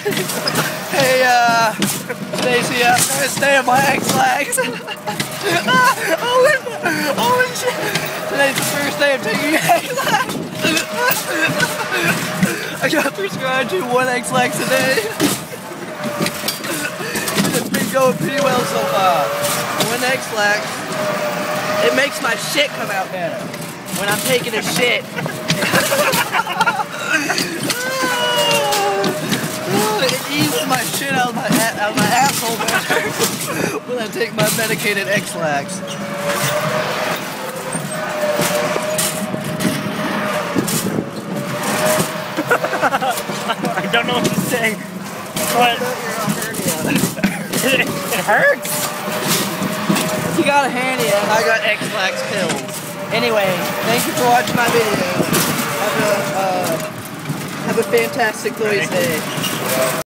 Hey, Stacy, I'm gonna stay on my X-Lax. Oh shit! Today's the first day of taking X-Lax. I got prescribed to 1 X-Lax a day. It's been going pretty well so far. 1 X-Lax. It makes my shit come out better when I'm taking a shit. It eases my shit out of my asshole better when I take my medicated X-Lax. I don't know what to say, but it hurts. You got a hernia and I got X-Lax pills. Anyway, thank you for watching my video. Have a fantastic Thursday.